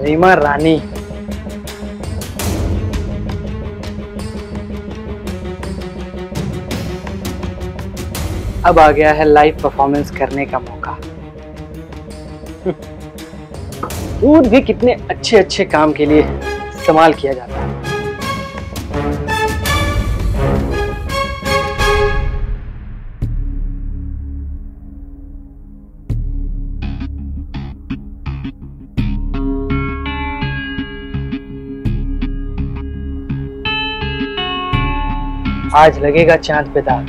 रीमा रानी। अब आ गया है लाइव परफॉर्मेंस करने का मौका। दूध भी कितने अच्छे अच्छे काम के लिए इस्तेमाल किया जाता है। आज लगेगा चांद पे दाग।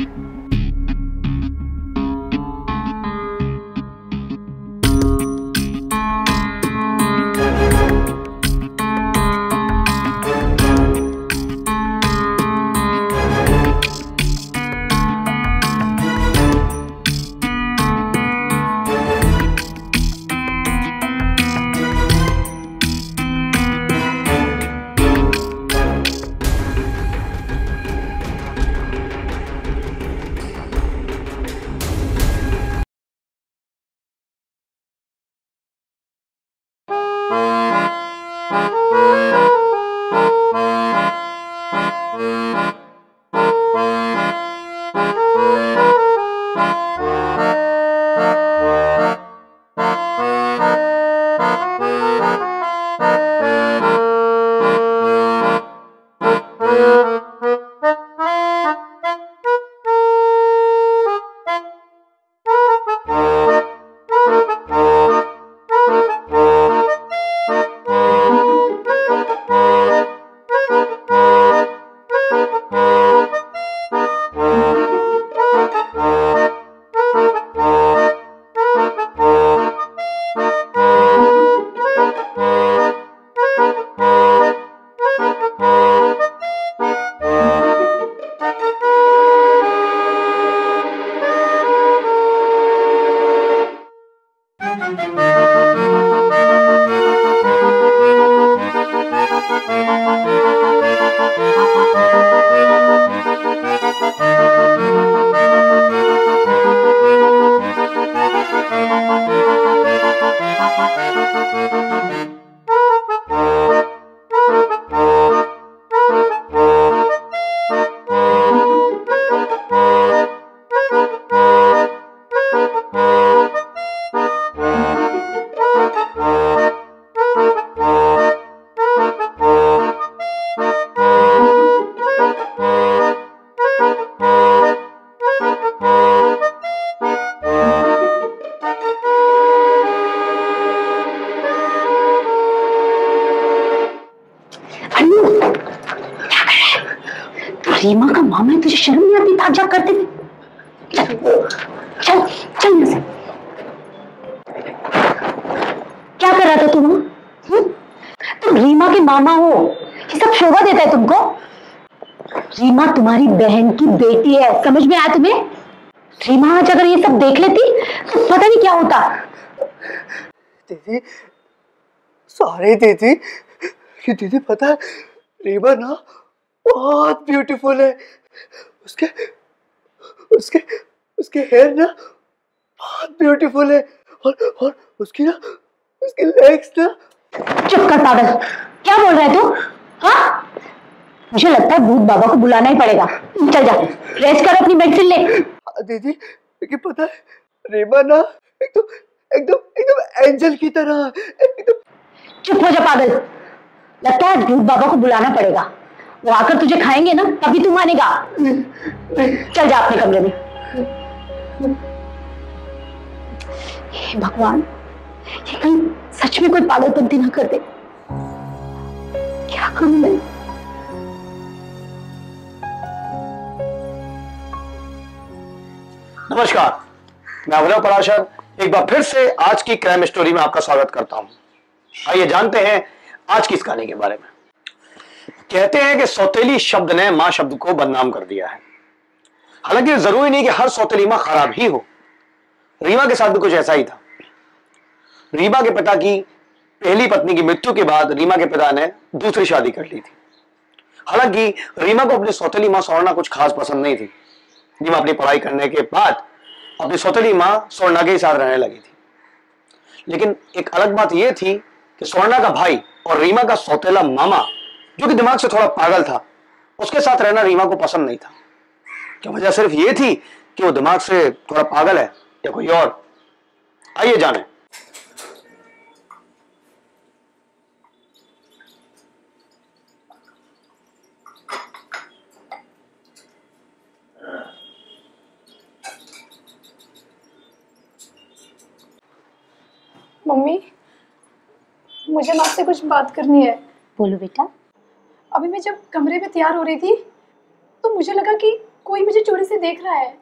रीमा का मामा है, तुझे शर्म नहीं आती भाग जा करते थे? चल चल चल यहाँ से। क्या कर रहा था तुम? तुम रीमा के मामा हो, ये सब शोभा देता है तुमको? रीमा तुम्हारी बहन की बेटी है, समझ में आया तुम्हें? रीमा आज अगर ये सब देख लेती तो पता नहीं क्या होता। दीदी सॉरी दीदी, कि दीदी पता है रीमा ना बहुत ब्यूटीफुल है। उसके उसके उसके हेयर ना बहुत ब्यूटीफुल है और उसकी ना उसके लेग्स ना। चुप कर पागल, क्या बोल रहा है तू? हाँ, मुझे लगता है भूत बाबा को बुलाना ही पड़ेगा। चल जा, रेस्ट कर, अपनी मेडिसिन ले। दीदी लेकिन पता है रीमा ना एकदम एकदम एकदम एंजल की तरह एकदम। चुप हो जा पागल, लगता है भूत बाबा को बुलाना पड़ेगा। वो आकर तुझे खाएंगे ना तभी तू मानेगा। चल जा अपने कमरे में। हे भगवान, ये कहीं सच में कोई पागलपंती ना कर दे। क्या करूं मैं? नमस्कार, मैं अभिनव पराशर एक बार फिर से आज की क्राइम स्टोरी में आपका स्वागत करता हूं। आइए जानते हैं आज की इस कहानी के बारे में। कहते हैं कि सौतेली शब्द ने मां शब्द को बदनाम कर दिया है। हालांकि जरूरी नहीं कि हर सौतेली मां खराब ही हो। रीमा के साथ भी कुछ ऐसा ही था। रीमा के पिता की पहली पत्नी की मृत्यु के बाद रीमा के पिता ने दूसरी शादी कर ली थी। हालांकि रीमा को अपनी सौतेली मां स्वर्णा कुछ खास पसंद नहीं थी। रीमा अपनी पढ़ाई करने के बाद अपनी सौतेली मां स्वर्णा के साथ रहने लगी थी। लेकिन एक अलग बात यह थी कि स्वर्णा का भाई और रीमा का सौतेला मामा, जो कि दिमाग से थोड़ा पागल था, उसके साथ रहना रीमा को पसंद नहीं था। क्या वजह सिर्फ ये थी कि वो दिमाग से थोड़ा पागल है या कोई और? आइए जाने। मम्मी, मुझे ना आपसे कुछ बात करनी है। बोलो बेटा। अभी मैं जब कमरे में तैयार हो रही थी तो मुझे लगा कि कोई मुझे चोरी से देख रहा है।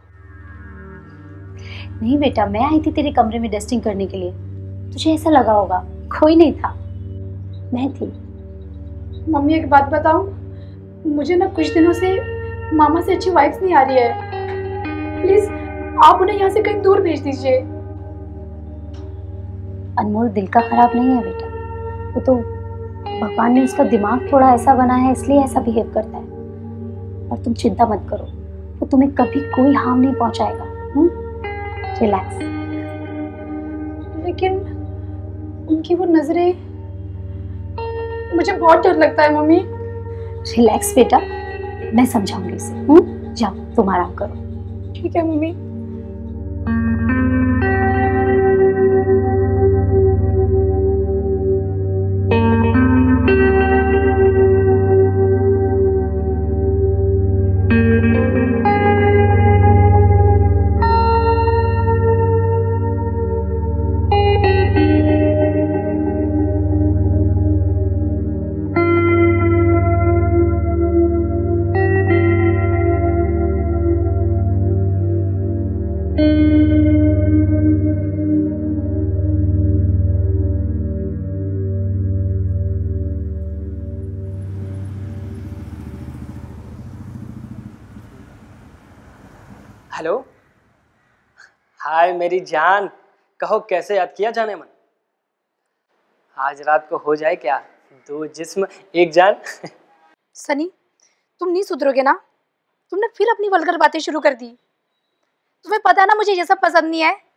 नहीं बेटा, मैं आई थी तेरे कमरे में डस्टिंग करने के लिए, तुझे ऐसा लगा होगा। कोई नहीं था, मैं थी। मम्मी एक बात बताऊं, मुझे ना कुछ दिनों से मामा से अच्छी वाइब्स नहीं आ रही है। प्लीज आप उन्हें यहाँ से कहीं दूर भेज दीजिए। अनमोल दिल का खराब नहीं है बेटा, वो तो भगवान ने उसका दिमाग थोड़ा ऐसा बना है, इसलिए ऐसा बिहेव करता है। और तुम चिंता मत करो, वो तुम्हें कभी कोई हार्म नहीं पहुंचाएगा। रिलैक्स। लेकिन उनकी वो नजरें, मुझे बहुत डर लगता है मम्मी। रिलैक्स बेटा, मैं समझाऊंगी उसे। जाओ तुम आराम करो। ठीक है मम्मी। हेलो, हाय मेरी जान, कहो कैसे याद किया जाने मन? आज रात को हो जाए क्या, दो जिस्म एक जान। सनी, तुम नहीं सुधरोगे ना? तुमने फिर अपनी वल्गर बातें शुरू कर दी। तुम्हें पता है ना मुझे ये सब पसंद नहीं है।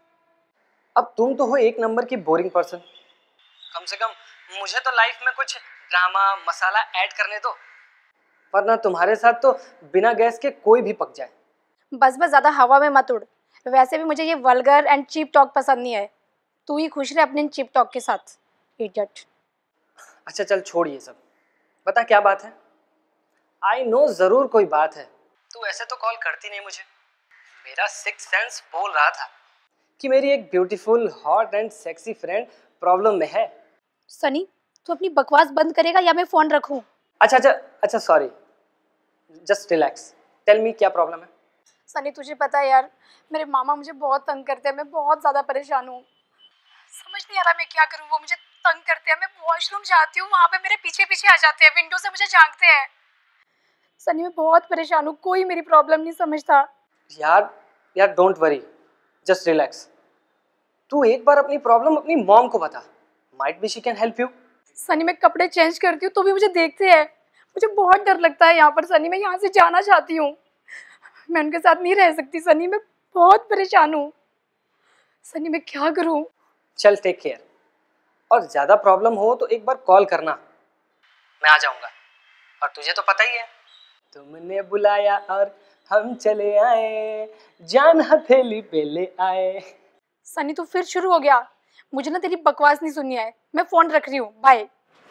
अब तुम तो हो एक नंबर की बोरिंग पर्सन, कम से कम मुझे तो लाइफ में कुछ ड्रामा मसाला ऐड करने दो, वरना तुम्हारे साथ तो बिना गैस के कोई भी पक जाए। बस ज्यादा हवा में मत उड़। वैसे भी मुझे ये वल्गर एंड चीप टॉक पसंद नहीं है। तू ही खुश रहे अपने चीप टॉक के साथ, इडियट। अच्छा चल छोड़ ये सब, बता क्या बात है? आई नो जरूर कोई बात है, तू ऐसे तो कॉल करती नहीं मुझे। मेरा सिक्स सेंस बोल रहा था कि मेरी एक beautiful hot and sexy friend problem में है। सनी, तू अपनी बकवास बंद करेगा या मैं फोन रखूं? अच्छा sorry, just relax, tell me क्या प्रॉब्लम है? सनी तुझे पता है यार, मेरे मामा मुझे बहुत तंग करते हैं। मैं बहुत ज़्यादा परेशान हूँ, समझ नहीं आ रहा मैं क्या करूँ। वो मुझे तंग करते हैं, मैं वॉशरूम जाती हूँ, वहाँ पे मेरे पीछे पीछे आ जाते हैं, विंडो से मुझे झांकते हैं। सनी मैं बहुत परेशान हूँ, कोई मेरी प्रॉब्लम नहीं समझता। यार डोंट वरी, जस्ट रिलैक्स। तू एक बार अपनी प्रॉब्लम अपनी मॉम को बता, might be she can help you. Sunny मैं कपड़े चेंज करती हूँ तो भी मुझे देखते हैं, मुझे बहुत डर लगता है यहाँ पर। सनी मैं यहाँ से जाना चाहती हूँ, मैं उनके साथ नहीं रह सकती। सनी मैं बहुत परेशान हूँ। सनी मैं क्या करूँ? चल टेक केयर, और ज़्यादा प्रॉब्लम हो तो एक बार कॉल करना, मैं आ जाऊँगा। और तुझे तो पता ही है, तुमने बुलाया और हम चले आए, जान हथेली पे ले आए। सनी तू फिर शुरू हो गया, मुझे ना तेरी बकवास नहीं सुननी है। मैं फोन रख रही हूँ, बाय।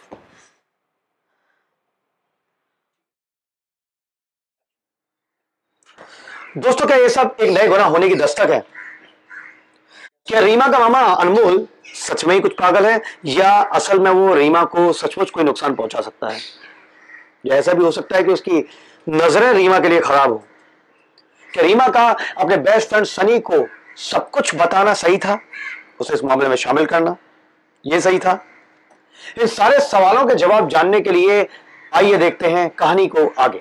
दोस्तों, क्या ये सब एक नए गुनाह होने की दस्तक है? क्या रीमा का मामा अनमोल सच में ही कुछ पागल है, या असल में वो रीमा को सचमुच कोई नुकसान पहुंचा सकता है? या ऐसा भी हो सकता है कि उसकी नजरें रीमा के लिए खराब हो? क्या रीमा का अपने बेस्ट फ्रेंड सनी को सब कुछ बताना सही था, उसे इस मामले में शामिल करना यह सही था? इन सारे सवालों के जवाब जानने के लिए आइए देखते हैं कहानी को आगे।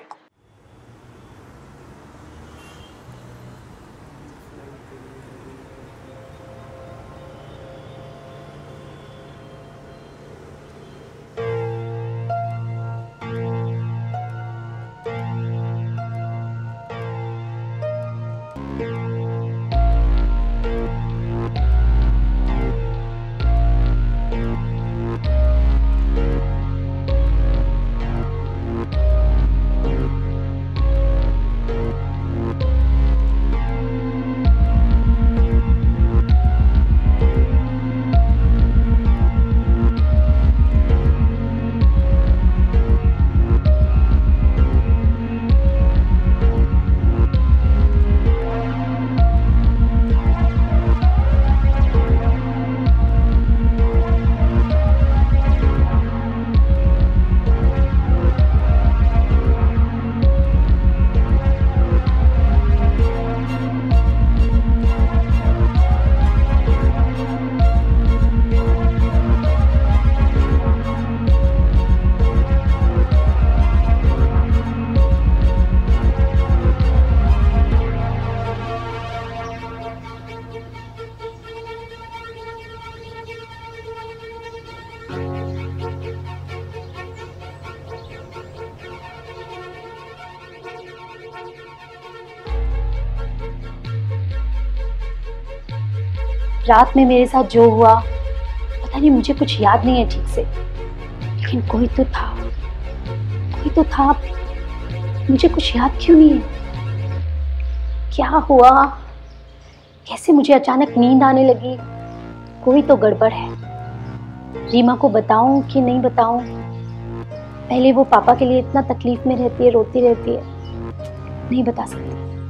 रात में मेरे साथ जो हुआ पता नहीं, मुझे कुछ याद नहीं है ठीक से, लेकिन कोई तो था। मुझे कुछ याद क्यों नहीं है? क्या हुआ? कैसे मुझे अचानक नींद आने लगी? कोई तो गड़बड़ है। रीमा को बताऊं कि नहीं बताऊं? पहले वो पापा के लिए इतना तकलीफ में रहती है, रोती रहती है, नहीं बता सकती।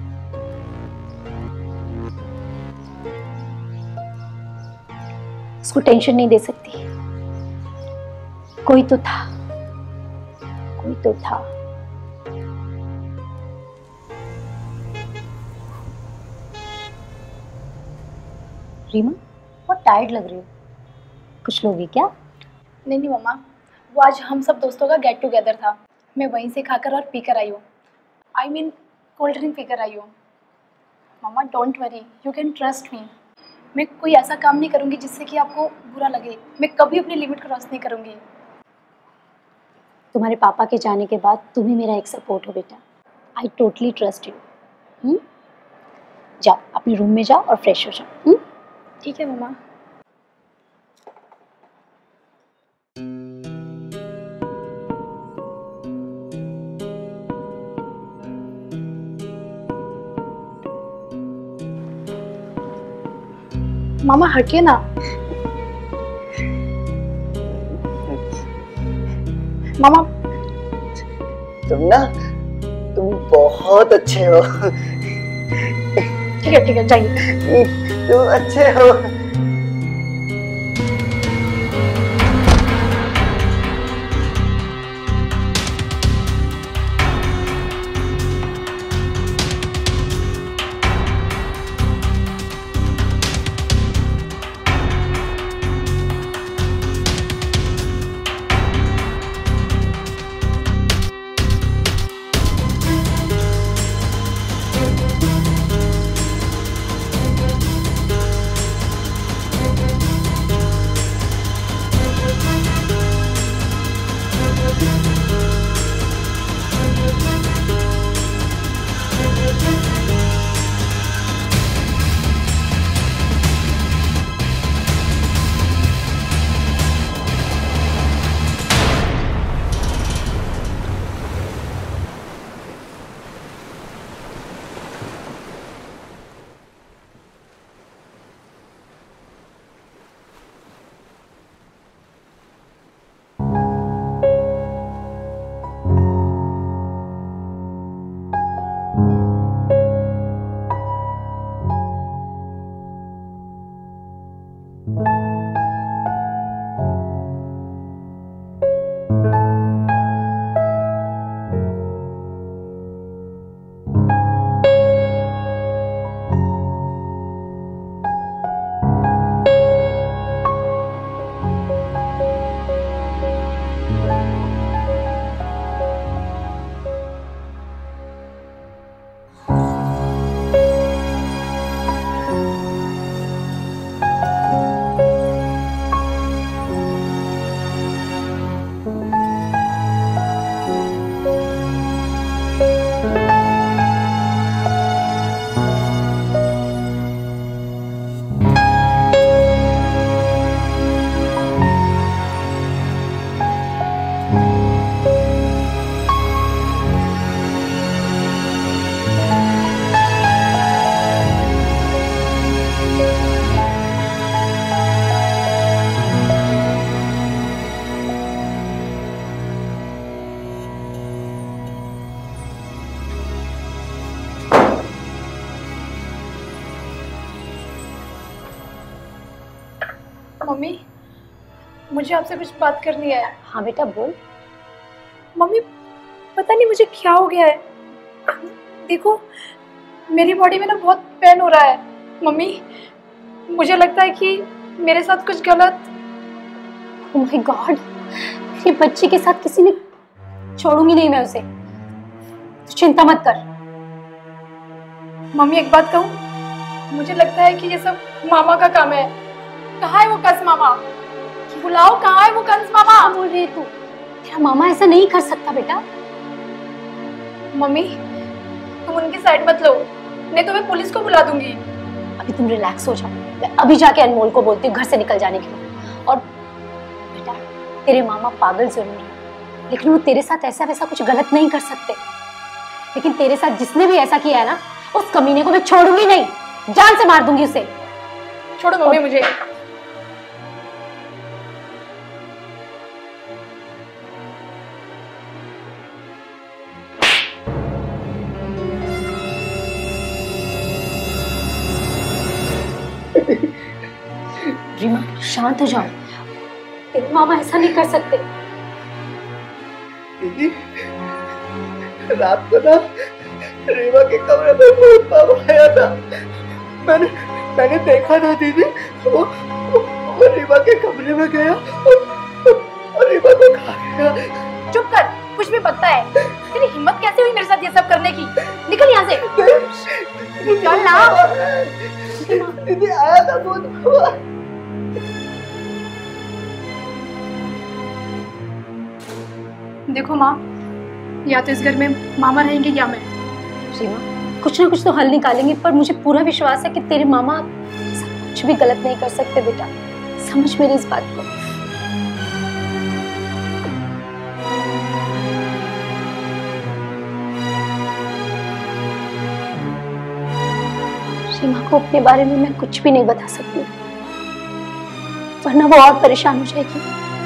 उसको टेंशन नहीं दे सकती। कोई तो था। रीमा, बहुत टायर्ड लग रही हो, कुछ लोगी क्या? नहीं मम्मा, वो आज हम सब दोस्तों का गेट टुगेदर था, मैं वहीं से खाकर और पीकर आई हूँ। आई मीन कोल्ड ड्रिंक पीकर आई हूँ। मम्मा don't worry, you can trust me. मैं कोई ऐसा काम नहीं करूँगी जिससे कि आपको बुरा लगे। मैं कभी अपनी लिमिट क्रॉस नहीं करूँगी। तुम्हारे पापा के जाने के बाद तुम ही मेरा एक सपोर्ट हो बेटा। I totally trust you. जाओ अपने रूम में जाओ और फ्रेश हो जाओ। ठीक है मम्मा। मामा हटिए ना। मामा तुम बहुत अच्छे हो। ठीक है जाइए। तुम अच्छे हो। मम्मी मुझे आपसे कुछ बात करनी है। हाँ बेटा बोल। मम्मी पता नहीं मुझे क्या हो गया है, देखो मेरी बॉडी में ना बहुत पेन हो रहा है। मम्मी मुझे लगता है कि मेरे साथ कुछ गलत। ओह माय गॉड, मेरे बच्चे के साथ किसी ने, छोड़ूंगी नहीं मैं उसे, तो चिंता मत कर। मम्मी एक बात कहूँ, मुझे लगता है कि ये सब मामा का काम है। कहाँ है वो कंस मामा? बुलाओ, कहाँ है वो कंस मामा? क्या बोल रही है तू? तेरा मामा ऐसा नहीं कर सकता बेटा। मम्मी तुम उनकी साइड मत लो, नहीं तो मैं पुलिस को बुला दूंगी। अभी तुम रिलैक्स हो जाओ, मैं अभी जाके अनमोल को बोलती हूँ घर से निकल जाने के लिए। और बेटा, तेरे मामा पागल जरूर है, लेकिन वो तेरे साथ ऐसा वैसा कुछ गलत नहीं कर सकते। लेकिन तेरे साथ जिसने भी ऐसा किया है ना, उस कमीने को मैं छोड़ूंगी नहीं, जान से मार दूंगी उसे। छोड़ो मम्मी मुझे। रीमा शांत हो जाओ, तेरे मामा ऐसा नहीं कर सकते। दीदी, रात को ना रीमा के कमरे में भूत बाबा आया था। मैंने देखा था दीदी, वो रीमा के कमरे में गया और रीमा को खा गया। चुप कर, कुछ भी पता है। तेरी हिम्मत कैसे हुई मेरे साथ ये सब करने की? निकल यहाँ से। निकल ना। दीदी आया था भूत बाबा। देखो माँ, या तो इस घर में मामा रहेंगे या मैं। रीमा, कुछ ना कुछ तो हल निकालेंगे, पर मुझे पूरा विश्वास है कि तेरे मामा ऐसा कुछ भी गलत नहीं कर सकते। बेटा समझ मेरी इस बात को। रीमा को अपने बारे में मैं कुछ भी नहीं बता सकती, वरना वो और परेशान हो जाएगी।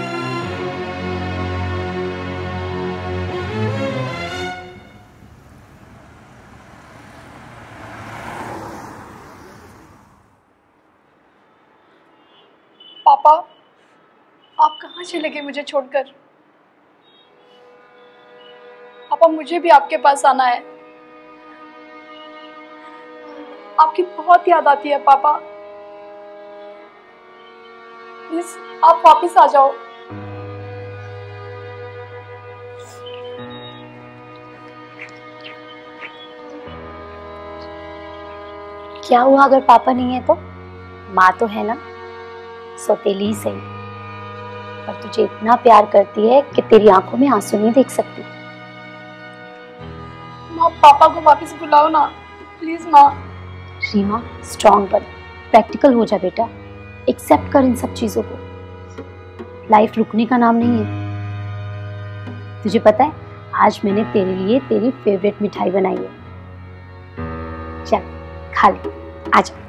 पापा, आप कहाँ चले गए मुझे छोड़कर? पापा, मुझे भी आपके पास आना है। आपकी बहुत याद आती है पापा, प्लीज आप वापस आ जाओ। क्या हुआ अगर पापा नहीं है तो? माँ तो है ना, सौतेली सही, पर तुझे इतना प्यार करती है कि तेरी आंखों में आंसू नहीं देख सकती। माँ, पापा को वापस बुलाओ ना प्लीज। माँ। रीमा स्ट्रॉन्ग बन, प्रैक्टिकल हो जा बेटा, एक्सेप्ट कर इन सब चीजों को। लाइफ रुकने का नाम नहीं है। तुझे पता है, आज मैंने तेरे लिए तेरी फेवरेट मिठाई बनाई है। चल खा ले, आजा।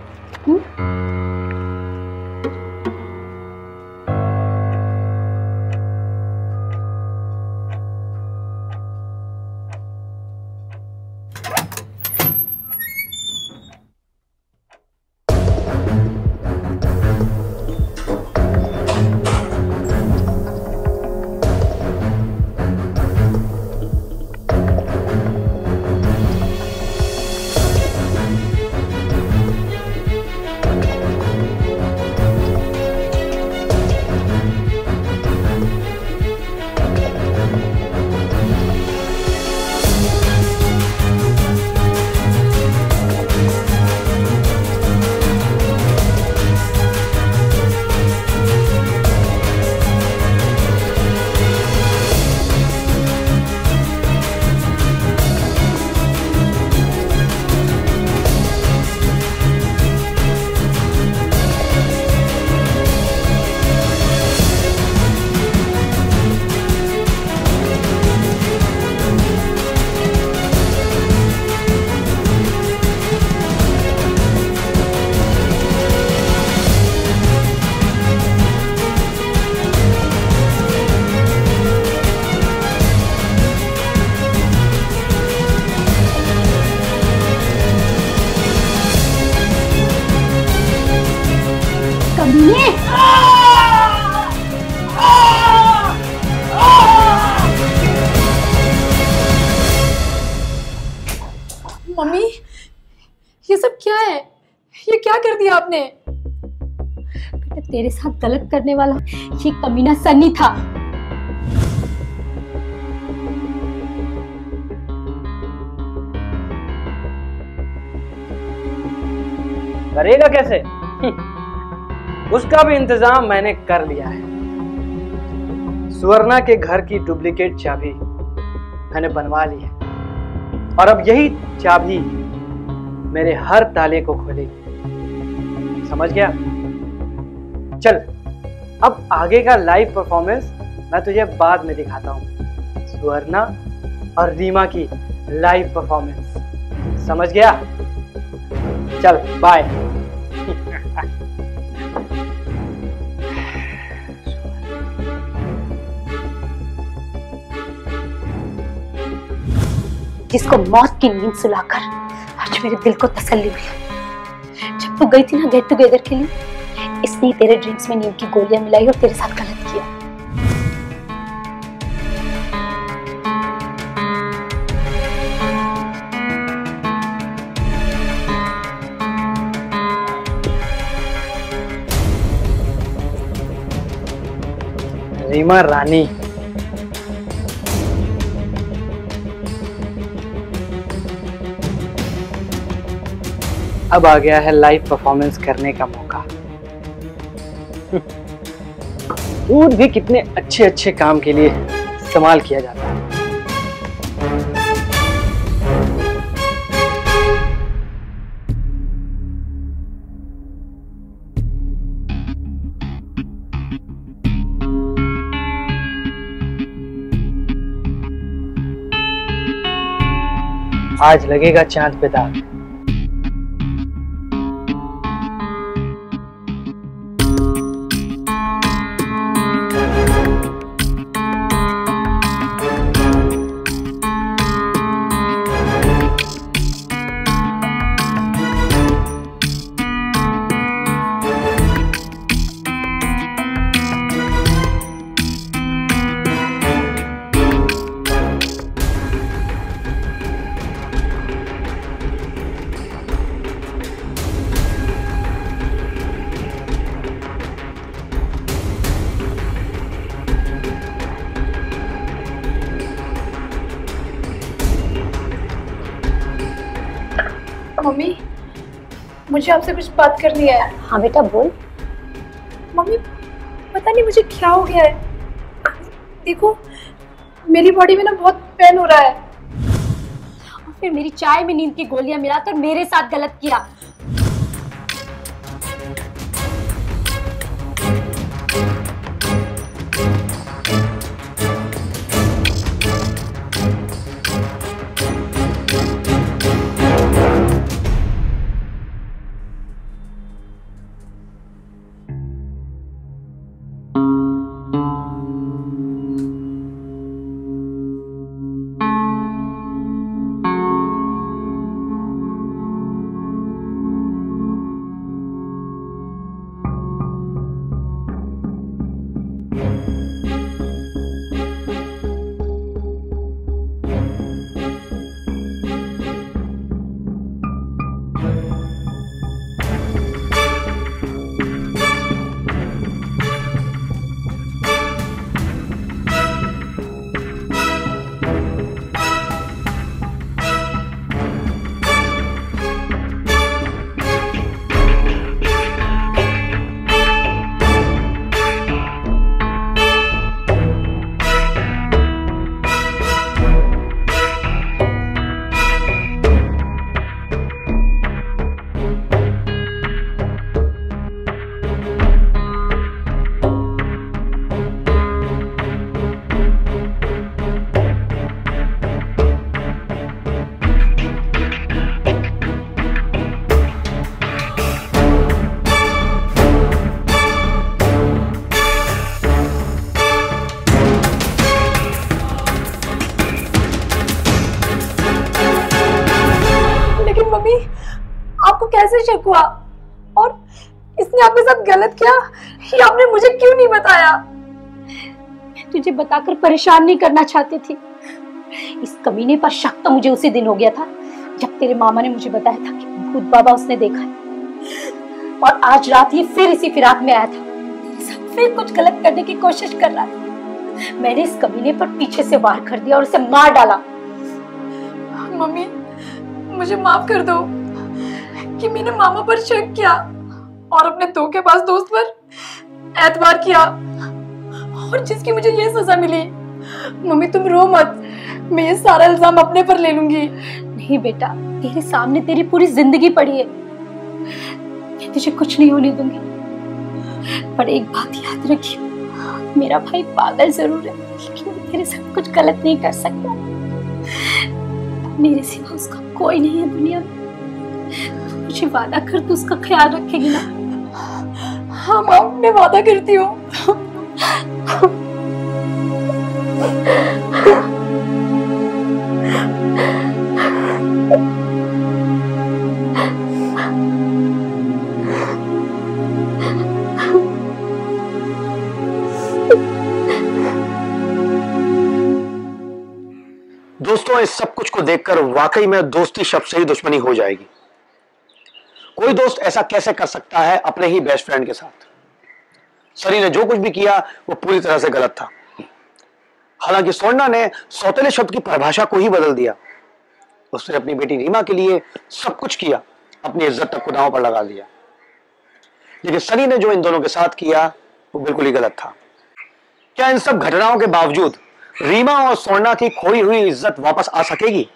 मम्मी, ये सब क्या है? ये क्या कर दिया आपने? बेटा तेरे साथ गलत करने वाला ये कमीना सन्नी था। करेगा कैसे? उसका भी इंतजाम मैंने कर लिया है। सुवर्णा के घर की डुप्लीकेट चाबी मैंने बनवा ली है और अब यही चाबी मेरे हर ताले को खोलेगी। समझ गया? चल अब आगे का लाइव परफॉर्मेंस मैं तुझे बाद में दिखाता हूँ। सुवर्णा और रीमा की लाइव परफॉर्मेंस, समझ गया? चल बाय। जिसको मौत की नींद सुलाकर आज मेरे दिल को तसल्ली मिली। जब तू गई थी ना गेट टुगेदर के लिए, इसने तेरे ड्रिंक्स में नींद की गोलियां मिलाई और तेरे साथ गलत किया। रीमा रानी, अब आ गया है लाइव परफॉर्मेंस करने का मौका। दूध भी कितने अच्छे अच्छे काम के लिए इस्तेमाल किया जाता है। आज लगेगा चांद पे दाग। मम्मी, मुझे आपसे कुछ बात करनी है। हाँ बेटा बोल। मम्मी, पता नहीं मुझे क्या हो गया है। देखो मेरी बॉडी में ना बहुत पेन हो रहा है। और फिर मेरी चाय में नींद की गोलियां मिलाकर मेरे साथ गलत किया। मम्मी, आपको कैसे शक हुआ और इसने आपके साथ गलत किया, ये आपने मुझे क्यों नहीं बताया? मैं तुझे बताकर परेशान नहीं करना चाहती थी। इस कमीने पर शक तो मुझे उसी दिन हो गया था जब तेरे मामा ने मुझे बताया था कि भूत बाबा उसने देखा है। और आज रात ये फिर इसी फिराक में आया था, फिर कुछ गलत करने की कोशिश कर रहा था। मैंने इस कमीने पर पीछे से वार कर दिया और उसे मार डाला। मम्मी, मुझे माफ कर दो कि मैंने मामा पर शक किया और अपने धोखेबाज दोस्त पर एतबार किया और जिसकी मुझे ये सजा मिली। मम्मी तुम रो मत, मैं ये सारा इल्जाम अपने पर ले लूंगी। नहीं बेटा, तेरे सामने तेरी पूरी जिंदगी पड़ी है। मैं तुझे कुछ नहीं होने दूंगी। पर एक बात याद रखियो, मेरा भाई पागल जरूर है लेकिन वो तेरे साथ कुछ गलत नहीं कर सकता। मेरे सिवा उसका कोई नहीं है दुनिया में। तू मुझे वादा कर, तू उसका ख्याल रखेगी ना? हाँ माँ, मैं वादा करती हूँ। दोस्तों, इस सब कुछ को देखकर वाकई में दोस्ती शब्द से ही दुश्मनी हो जाएगी। कोई दोस्त ऐसा कैसे कर सकता है अपने ही बेस्ट फ्रेंड के साथ? सनी ने जो कुछ भी किया वो पूरी तरह से गलत था। हालांकि स्वर्णा ने सौतेले शब्द की परिभाषा को ही बदल दिया। उसने अपनी बेटी रीमा के लिए सब कुछ किया, अपनी इज्जत तक को दांव पर लगा दिया। लेकिन सनी ने जो इन दोनों के साथ किया वो बिल्कुल ही गलत था। क्या इन सब घटनाओं के बावजूद रीमा और स्वर्णा की खोई हुई इज्जत वापस आ सकेगी?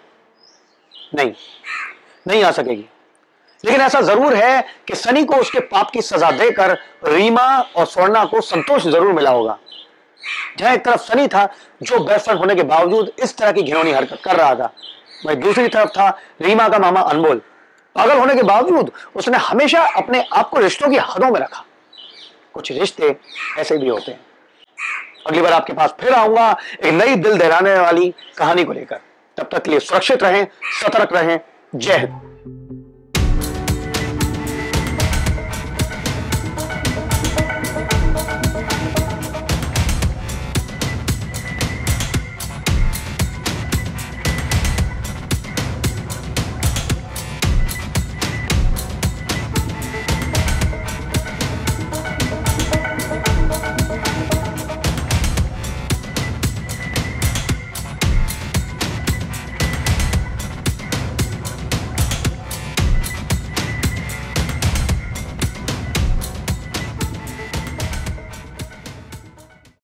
नहीं आ सकेगी। लेकिन ऐसा जरूर है कि सनी को उसके पाप की सजा देकर रीमा और स्वर्णा को संतोष जरूर मिला होगा। जहां एक तरफ सनी था जो बेस्ट फ्रेंड होने के बावजूद इस तरह की घिनौनी हरकत कर रहा था, वहीं दूसरी तरफ था रीमा का मामा अनमोल। पागल होने के बावजूद उसने हमेशा अपने आप को रिश्तों की हदों में रखा। कुछ रिश्ते ऐसे भी होते हैं। अगली बार आपके पास फिर आऊंगा एक नई दिल दहलाने वाली कहानी को लेकर। तब तक के लिए सुरक्षित रहें, सतर्क रहें। जय हिंद।